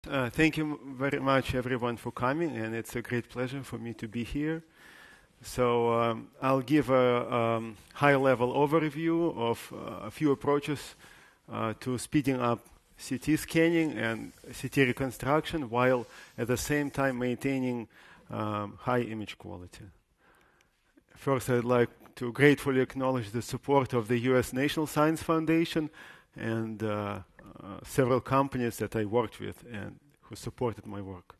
Thank you very much, everyone, for coming, and it's a great pleasure for me to be here. So I'll give a high-level overview of a few approaches to speeding up CT scanning and CT reconstruction while at the same time maintaining high image quality. First, I'd like to gratefully acknowledge the support of the U.S. National Science Foundation and several companies that I worked with and who supported my work.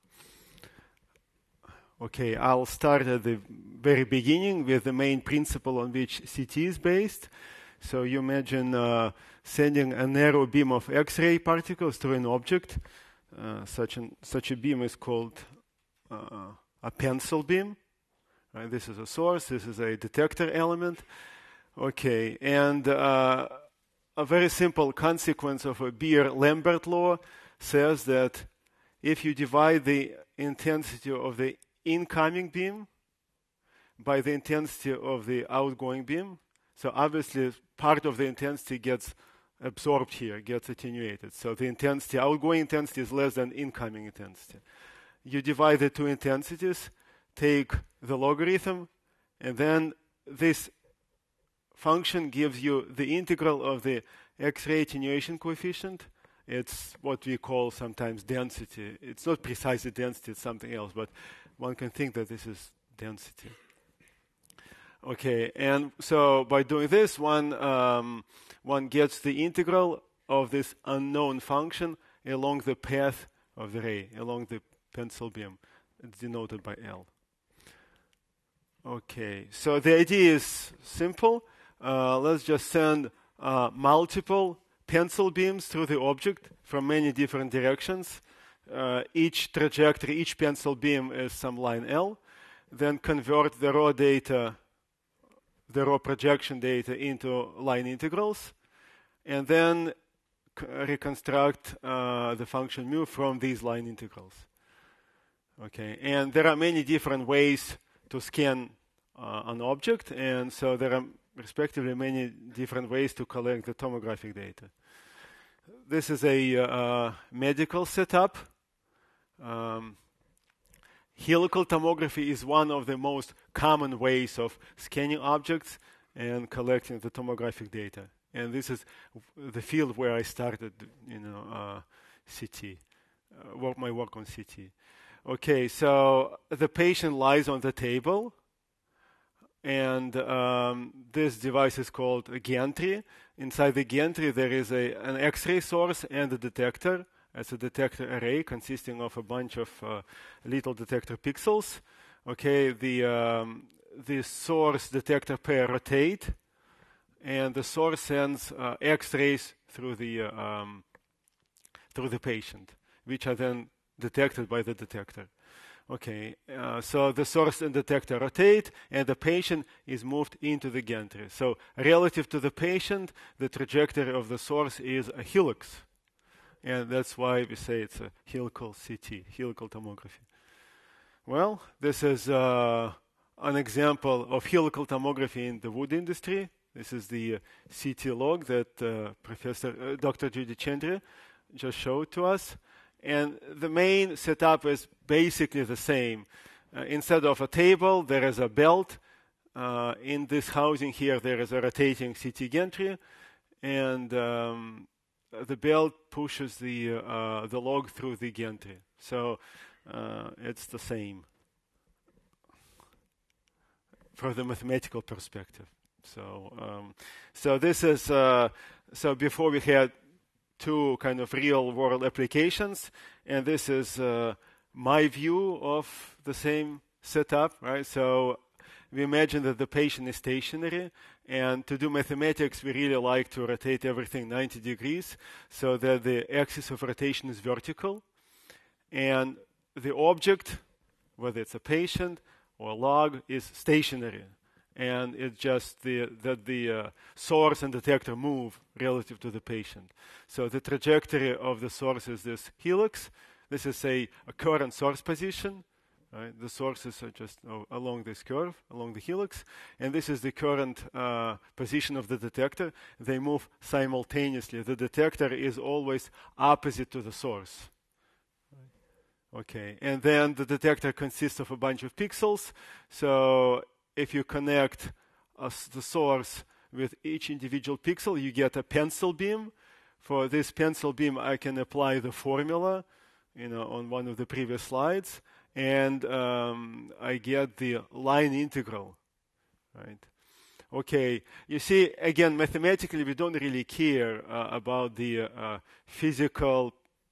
Okay, I'll start at the very beginning with the main principle on which CT is based. So you imagine sending a narrow beam of X-ray particles through an object. Such a beam is called a pencil beam. Right? This is a source. This is a detector element. Okay, and a very simple consequence of a Beer-Lambert law says that if you divide the intensity of the incoming beam by the intensity of the outgoing beam, so obviously part of the intensity gets absorbed here, gets attenuated. So the intensity, outgoing intensity is less than incoming intensity. You divide the two intensities, take the logarithm, and then this function gives you the integral of the X-ray attenuation coefficient. It's what we call sometimes density. It's not precisely density, it's something else, but one can think that this is density. Okay, and so by doing this, one gets the integral of this unknown function along the path of the ray, along the pencil beam. It's denoted by L. Okay, so the idea is simple. Let's just send multiple pencil beams through the object from many different directions. Each trajectory, each pencil beam is some line L. Then convert the raw data, the raw projection data into line integrals. And then reconstruct the function mu from these line integrals. Okay, and there are many different ways to scan an object, and so there are respectively many different ways to collect the tomographic data. This is a medical setup. Helical tomography is one of the most common ways of scanning objects and collecting the tomographic data. And this is the field where I started, CT, my work on CT. Okay, so the patient lies on the table, and this device is called a gantry. Inside the gantry, there is an X-ray source and a detector. It's a detector array consisting of a bunch of little detector pixels. Okay, the source detector pair rotate, and the source sends X-rays through the patient, which are then detected by the detector. Okay, so the source and detector rotate, and the patient is moved into the gantry. So relative to the patient, the trajectory of the source is a helix. And that's why we say it's a helical CT, helical tomography. Well, this is an example of helical tomography in the wood industry. This is the CT log that Dr. Judy Chandra just showed to us. And the main setup is basically the same. Instead of a table, there is a belt. In this housing here, there is a rotating CT gantry, and the belt pushes the log through the gantry. So it's the same from the mathematical perspective. So this is so before we had two kind of real-world applications, and this is my view of the same setup, right? So we imagine that the patient is stationary, and to do mathematics, we really like to rotate everything 90 degrees so that the axis of rotation is vertical, and the object, whether it's a patient or a log, is stationary. And it's just that the source and detector move relative to the patient. So the trajectory of the source is this helix. This is a current source position. Right? The sources are just along this curve, along the helix. And this is the current position of the detector. They move simultaneously. The detector is always opposite to the source. Okay, and then the detector consists of a bunch of pixels. So if you connect the source with each individual pixel, you get a pencil beam. For this pencil beam, I can apply the formula, on one of the previous slides, and I get the line integral, right? Okay, you see, again, mathematically, we don't really care about the physical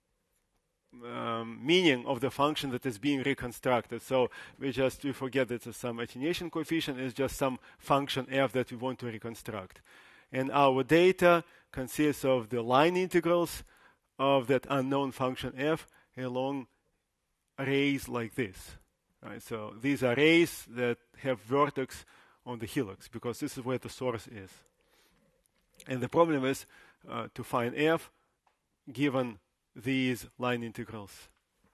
meaning of the function that is being reconstructed. So we forget that there's some attenuation coefficient. It's just some function f that we want to reconstruct. And our data consists of the line integrals of that unknown function f along rays like this. Right? So these are rays that have vertex on the helix, because this is where the source is. And the problem is to find f given these line integrals.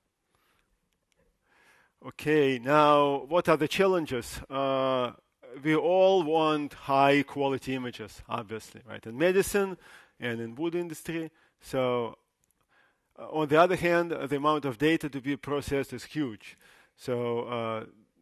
Okay, now what are the challenges? We all want high quality images, obviously, right? In medicine and in wood industry. So on the other hand, the amount of data to be processed is huge. So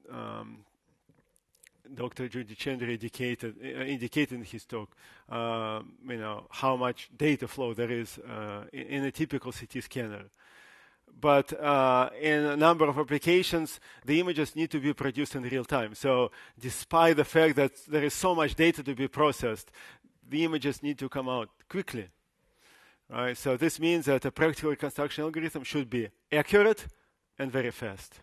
Dr. Judy Chandra indicated in his talk, how much data flow there is in a typical CT scanner. But in a number of applications, the images need to be produced in real time. So despite the fact that there is so much data to be processed, the images need to come out quickly. Right? So this means that a practical reconstruction algorithm should be accurate and very fast.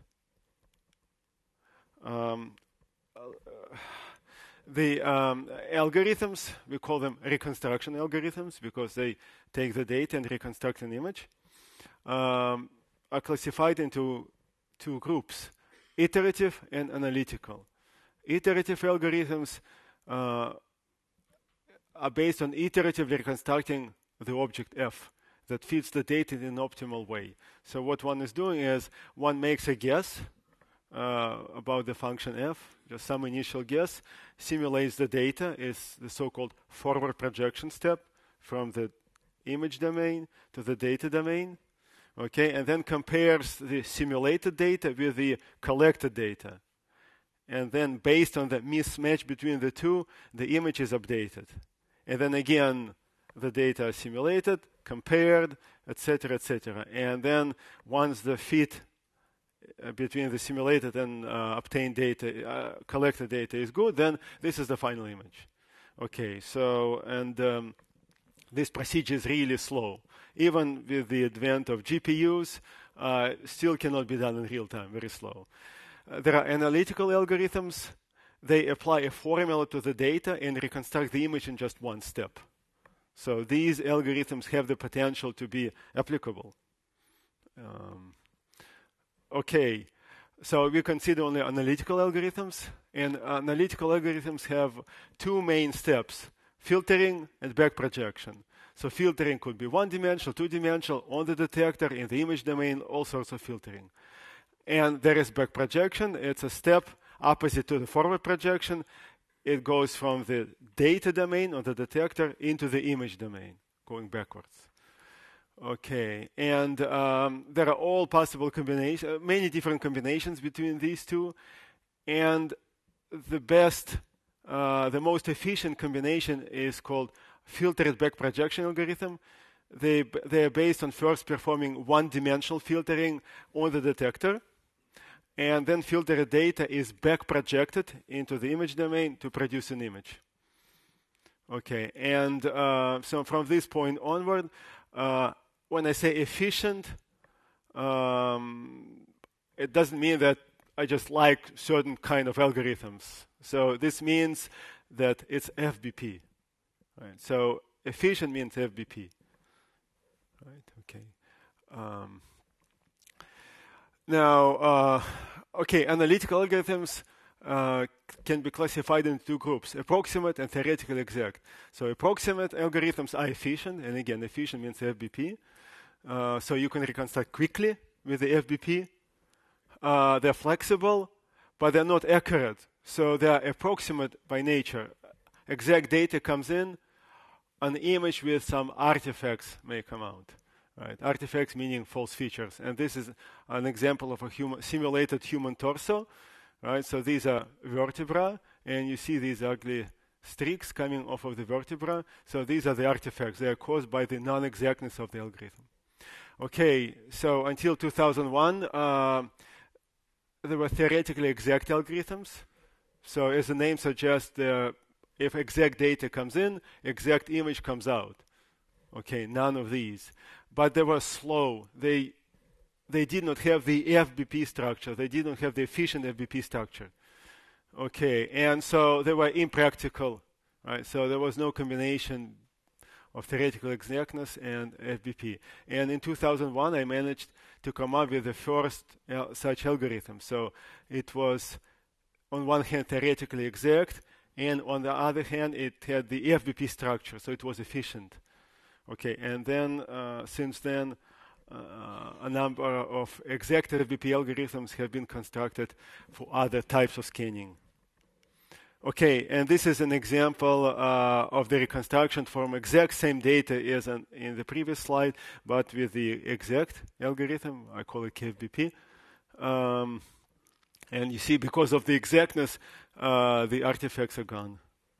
The algorithms, we call them reconstruction algorithms because they take the data and reconstruct an image, are classified into two groups, iterative and analytical. Iterative algorithms are based on iteratively reconstructing the object f that fits the data in an optimal way. So what one is doing is one makes a guess about the function f, just some initial guess, simulates the data, is the so-called forward projection step from the image domain to the data domain, okay, and then compares the simulated data with the collected data. And then based on the mismatch between the two, the image is updated. And then again, the data are simulated, compared, etc., etc. And then once the fit between the simulated and obtained data, collected data is good, then this is the final image. Okay, so, and this procedure is really slow. Even with the advent of GPUs, still cannot be done in real time, very slow. There are analytical algorithms. They apply a formula to the data and reconstruct the image in just one step. So these algorithms have the potential to be applicable. Okay, so we consider only analytical algorithms, and analytical algorithms have two main steps, filtering and back projection. So filtering could be one-dimensional, two-dimensional, on the detector, in the image domain, all sorts of filtering. And there is back projection. It's a step opposite to the forward projection. It goes from the data domain on the detector into the image domain, going backwards. Okay, and there are all possible combinations, many different combinations between these two, and the best, the most efficient combination is called filtered back projection algorithm. They are based on first performing one-dimensional filtering on the detector, and then filtered data is back projected into the image domain to produce an image. Okay, and so from this point onward, when I say efficient, it doesn't mean that I just like certain kind of algorithms. So this means that it's FBP. Right? So efficient means FBP. Right? Okay. Now, okay, analytical algorithms can be classified into two groups, approximate and theoretical exact. So approximate algorithms are efficient, and again, efficient means FBP. So you can reconstruct quickly with the FBP. They're flexible, but they're not accurate. So they are approximate by nature. Exact data comes in, an image with some artifacts may come out. Right? Artifacts meaning false features. And this is an example of a simulated human torso. Right? So these are vertebra, and you see these ugly streaks coming off of the vertebra. So these are the artifacts. They are caused by the non-exactness of the algorithm. Okay, so until 2001, there were theoretically exact algorithms. So as the name suggests, if exact data comes in, exact image comes out. Okay, none of these. But they were slow. They did not have the FBP structure. They did not have the efficient FBP structure. Okay, and so they were impractical, right? So there was no combination of theoretical exactness and FBP. And in 2001, I managed to come up with the first such algorithm. So it was, on one hand, theoretically exact, and on the other hand, it had the FBP structure, so it was efficient. Okay, and then since then, a number of exact FBP algorithms have been constructed for other types of scanning. Okay, and this is an example of the reconstruction from exact same data as in the previous slide, but with the exact algorithm. I call it KFBP. And you see, because of the exactness, the artifacts are gone.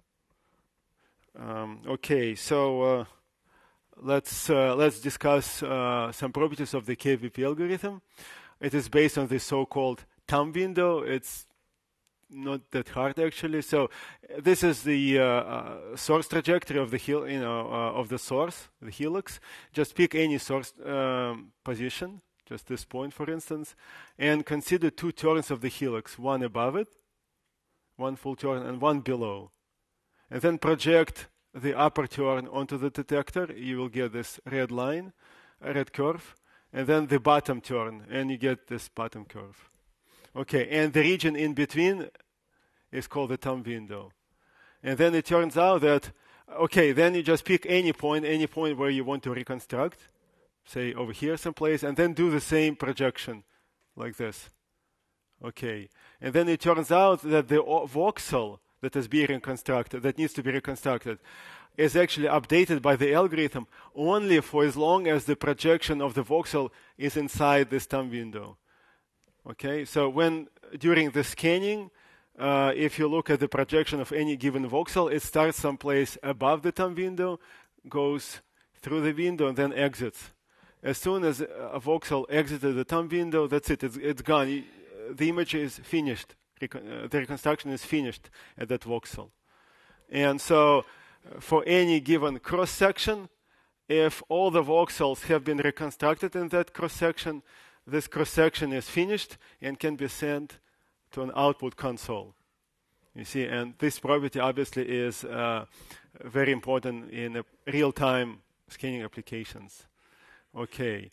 Okay, so let's discuss some properties of the KFBP algorithm. It is based on the so-called thumb window. It's not that hard actually. So this is the source trajectory of the of the source, the helix. Just pick any source position, just this point, for instance, and consider two turns of the helix, one above it, one full turn, and one below, and then project the upper turn onto the detector. You will get this red line, a red curve, and then the bottom turn, and you get this bottom curve. Okay, and the region in between is called the thumb window. And then it turns out that, okay, then you just pick any point where you want to reconstruct, say over here someplace, and then do the same projection, like this. Okay, and then it turns out that the voxel that is being reconstructed, that needs to be reconstructed, is actually updated by the algorithm only for as long as the projection of the voxel is inside this thumb window. Okay, so when during the scanning, if you look at the projection of any given voxel, it starts someplace above the thumb window, goes through the window, and then exits. As soon as a voxel exited the thumb window, that's it. It's gone. The image is finished. The reconstruction is finished at that voxel. And so for any given cross-section, if all the voxels have been reconstructed in that cross-section, this cross-section is finished and can be sent to an output console. You see, and this property obviously is very important in real-time scanning applications. Okay.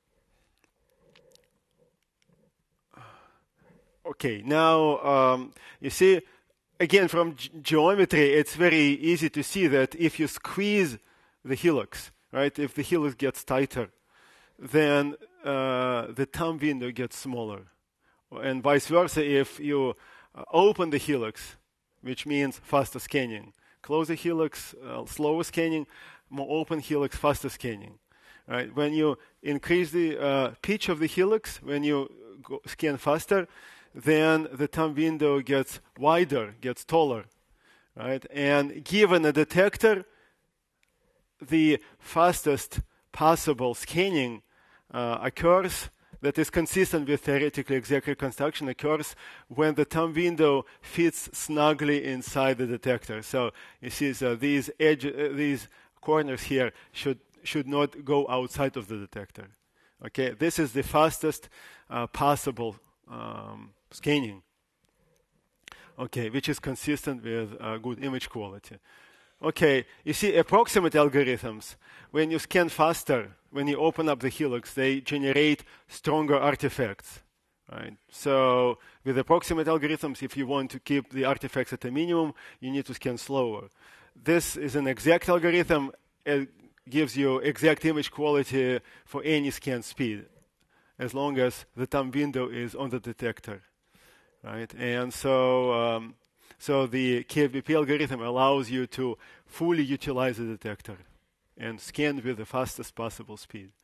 Okay, now you see, again, from geometry, it's very easy to see that if you squeeze the helix, right, if the helix gets tighter, then the thumb window gets smaller. And vice versa, if you open the helix, which means faster scanning, close the helix, slower scanning, more open helix, faster scanning. Right? When you increase the pitch of the helix, when you scan faster, then the thumb window gets wider, gets taller. Right? And given a detector, the fastest possible scanning occurs that is consistent with theoretically exact reconstruction occurs when the thumb window fits snugly inside the detector. So you see, so these corners here should not go outside of the detector. Okay, this is the fastest possible scanning. Okay, which is consistent with good image quality. Okay, you see, approximate algorithms, when you scan faster, when you open up the helix, they generate stronger artifacts. Right? So with approximate algorithms, if you want to keep the artifacts at a minimum, you need to scan slower. This is an exact algorithm. It gives you exact image quality for any scan speed, as long as the thumb window is on the detector. Right? And so the KFBP algorithm allows you to fully utilize the detector and scan with the fastest possible speed.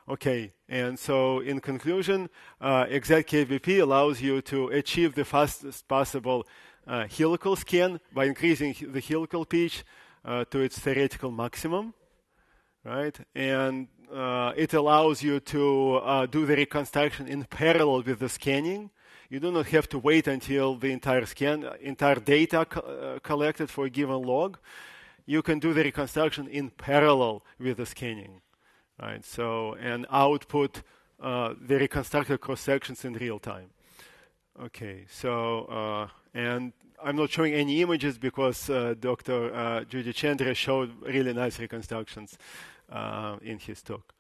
Okay, and so in conclusion, exact KVP allows you to achieve the fastest possible helical scan by increasing the helical pitch to its theoretical maximum, right? And it allows you to do the reconstruction in parallel with the scanning. You do not have to wait until the entire data collected for a given log. You can do the reconstruction in parallel with the scanning, right? So, and output the reconstructed cross sections in real time. Okay, so, and I'm not showing any images because Dr. Judy Chandra showed really nice reconstructions in his talk.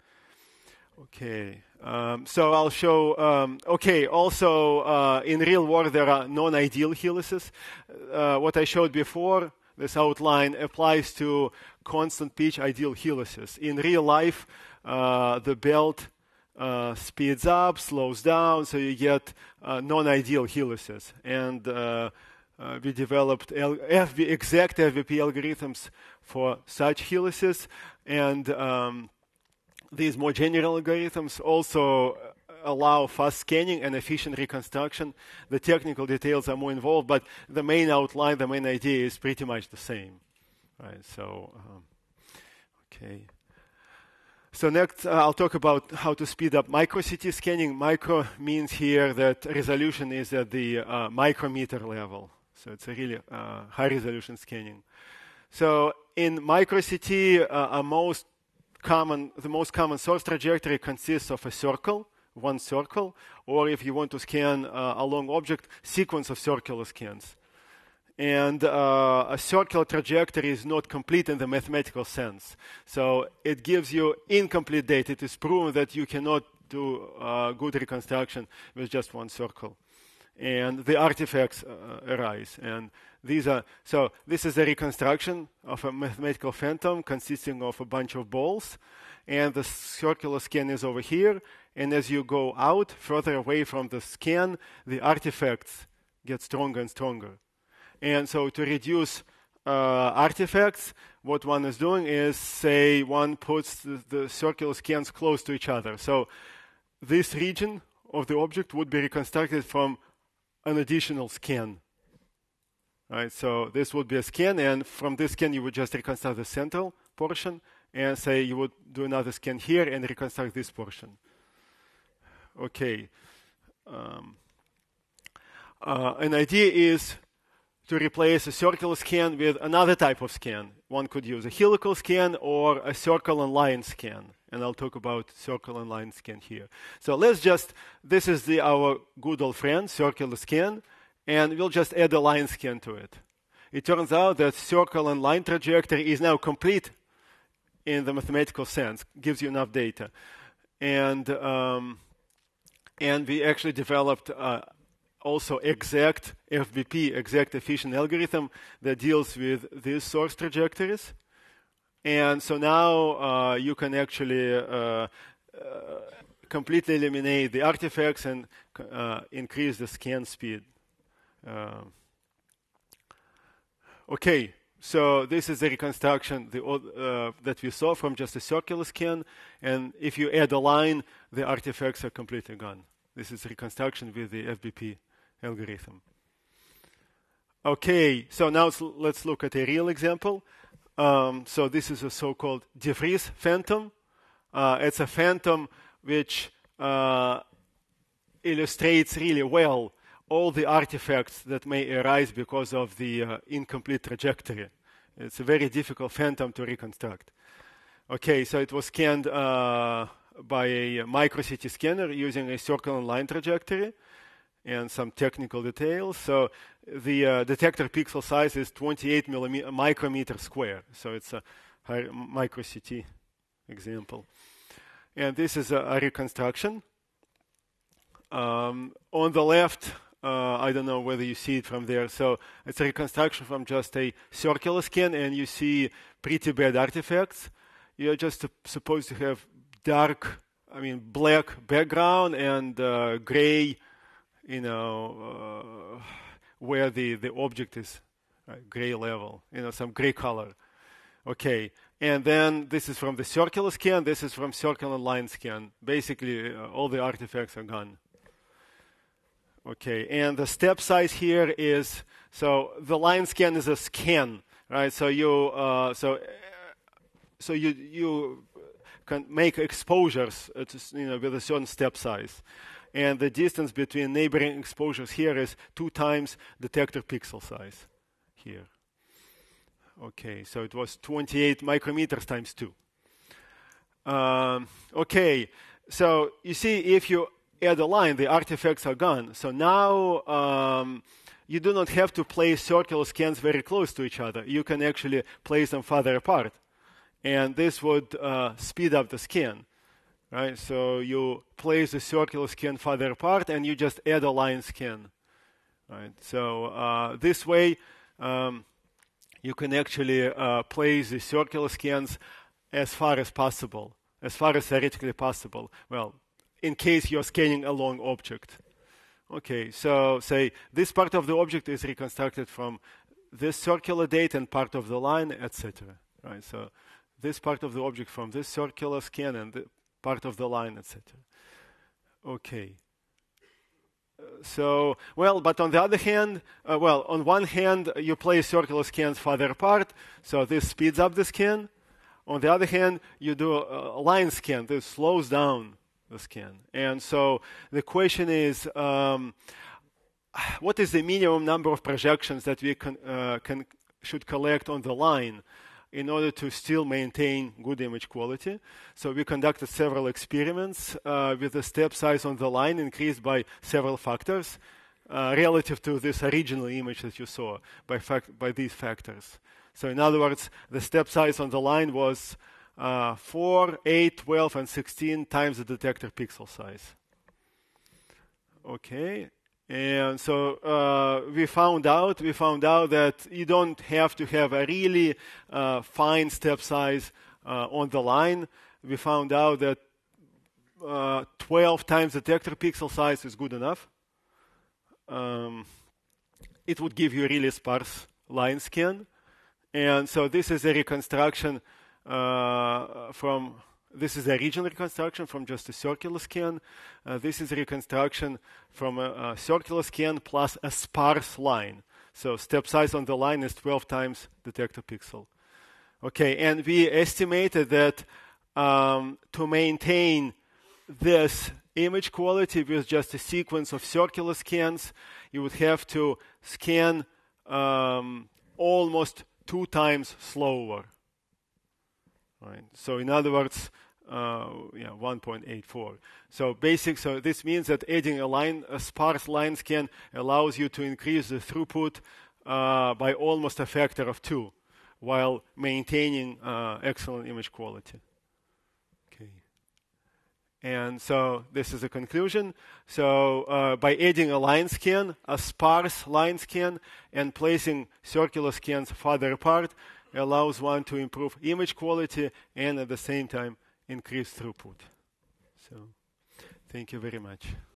Okay, so I'll show, okay, also in real world there are non-ideal helices. What I showed before, this outline applies to constant pitch ideal helices. In real life, the belt speeds up, slows down, so you get non-ideal helices. And we developed exact FVP algorithms for such helices. And these more general algorithms also allow fast scanning and efficient reconstruction. The technical details are more involved, but the main outline, the main idea is pretty much the same. Right, so, okay. So next, I'll talk about how to speed up micro-CT scanning. Micro means here that resolution is at the micrometer level. So it's a really high-resolution scanning. So in micro-CT, the most common source trajectory consists of a circle, one circle, or if you want to scan a long object, sequence of circular scans. And a circular trajectory is not complete in the mathematical sense. So it gives you incomplete data. It is proven that you cannot do good reconstruction with just one circle. And the artifacts arise. And so this is a reconstruction of a mathematical phantom consisting of a bunch of balls. And the circular scan is over here. And as you go out, further away from the scan, the artifacts get stronger and stronger. And so to reduce artifacts, what one is doing is, say, one puts the circular scans close to each other. So this region of the object would be reconstructed from an additional scan. Right? So this would be a scan, and from this scan you would just reconstruct the central portion, and say you would do another scan here and reconstruct this portion. Okay. An idea is to replace a circular scan with another type of scan. One could use a helical scan or a circle and line scan. And I'll talk about circle and line scan here. So this is our good old friend, circular scan, and we'll just add a line scan to it. It turns out that circle and line trajectory is now complete in the mathematical sense, gives you enough data. And we actually developed also exact FBP, exact efficient algorithm that deals with these source trajectories. And so now you can actually completely eliminate the artifacts and increase the scan speed. Okay, so this is the reconstruction that we saw from just a circular scan. And if you add a line, the artifacts are completely gone. This is reconstruction with the FBP algorithm. Okay, so now let's look at a real example. So this is a so-called de Vries phantom. It's a phantom which illustrates really well all the artifacts that may arise because of the incomplete trajectory. It's a very difficult phantom to reconstruct. Okay, so it was scanned by a micro-CT scanner using a circle and line trajectory and some technical details. So the detector pixel size is 28 micrometer square. So it's a high micro-CT example. And this is a reconstruction. On the left, I don't know whether you see it from there. So it's a reconstruction from just a circular scan, and you see pretty bad artifacts. You're just supposed to have black background and gray, where the object is gray level, some gray color. Okay, and then this is from the circular scan, this is from circular line scan. Basically, all the artifacts are gone. Okay, and the step size here is, so the line scan is a scan, right? So you can make exposures with a certain step size. And the distance between neighboring exposures here is 2 times detector pixel size here. Okay, so it was 28 micrometers times 2. Okay, so you see, if you add a line, the artifacts are gone. So now you do not have to place circular scans very close to each other. You can actually place them farther apart. And this would speed up the scan. Right? So you place the circular scan farther apart, and you just add a line scan. Right? So this way, you can actually place the circular scans as far as possible, as far as theoretically possible. Well, in case you're scanning a long object. Okay, so say this part of the object is reconstructed from this circular date and part of the line, etc. Right? So this part of the object from this circular scan and the part of the line, etc. Okay. So, well, but on the other hand, on one hand, you place circular scans farther apart, so this speeds up the scan. On the other hand, you do a line scan. This slows down the scan. And so the question is, what is the minimum number of projections that we should collect on the line in order to still maintain good image quality? So we conducted several experiments with the step size on the line increased by several factors relative to this original image that you saw by these factors. So in other words, the step size on the line was 4, 8, 12, and 16 times the detector pixel size. Okay. And so we found out that you don't have to have a really fine step size on the line. We found out that 12 times detector pixel size is good enough. It would give you a really sparse line scan. And so this is a reconstruction this is a regional reconstruction from just a circular scan. This is a reconstruction from a circular scan plus a sparse line. So step size on the line is 12 times detector pixel. Okay, and we estimated that to maintain this image quality with just a sequence of circular scans, you would have to scan almost 2 times slower. Right. So in other words, 1.84. So this means that adding a sparse line scan allows you to increase the throughput by almost a factor of 2, while maintaining excellent image quality. Okay. And so this is a conclusion. So by adding a line scan, a sparse line scan, and placing circular scans farther apart, allows one to improve image quality and at the same time increase throughput. So, thank you very much.